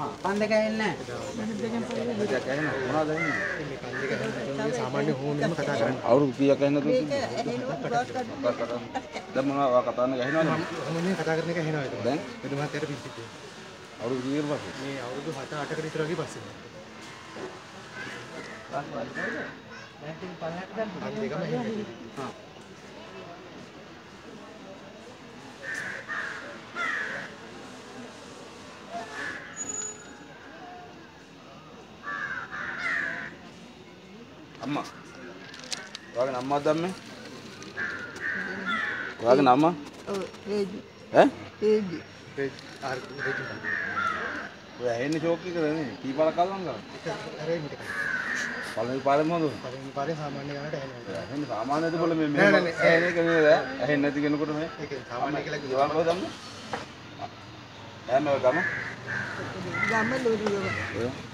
කන් දෙක ඇහෙන්නේ නැහැ. සාමාන්‍ය හෝනෙම කතා කරන්නේ. අවුරුදු කීයක් ඇහෙන්නද? දැන් මොනවා කතා කරන්න ගහනවද? හෝනේ කතා කරන එක ඇහෙනවා ඒක. දැන් එතුම මහත්තයාට පිස්සුත්. අවුරුදු කීයකට පස්සේ? මේ අවුරුදු 7-8කට විතර වගේ පස්සේ. අම්මා. ඔයාගේ නම මොකක්ද අම්මේ? ඔයාගේ නම? ඔව් රේජි. ඈ? රේජි. රේජි. ඔය ඇහෙන්නේ ෂෝක් එකද නේ? කී පාරක් අල්ලන් ගාන? රේජි. පළවෙනි පාරෙම හොඳ. පළවෙනි පාරේ සාමාන්‍ය ගානට ඇහෙනවා. ඇහෙන්නේ සාමාන්‍යද බල මේ මේ ඇහෙන එක නේද? ඇහෙන්නේ නැති කෙනෙකුට මේ. ඒක සාමාන්‍ය කියලා කියවන්න කොහොමද අම්මා? ඈ මම ගම. ගම ලෝරියව. ඔය